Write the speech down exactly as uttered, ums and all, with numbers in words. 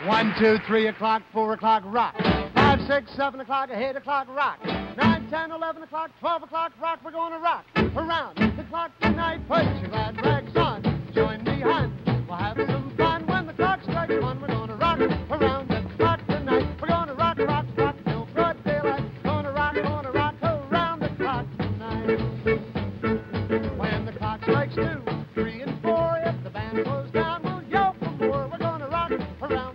One, two, three o'clock, four o'clock, rock. Five, six, seven o'clock, eight o'clock, rock. Nine, ten, eleven o'clock, twelve o'clock, rock. We're gonna rock around the clock tonight. Put your glad rags on. Join me, hon. We'll have some fun when the clock strikes one. We're gonna rock around the clock tonight. We're gonna rock, rock, rock till broad daylight. Gonna rock, gonna rock around the clock tonight. When the clock strikes two, three, and four, if the band goes down, we'll yell for more. We're gonna rock around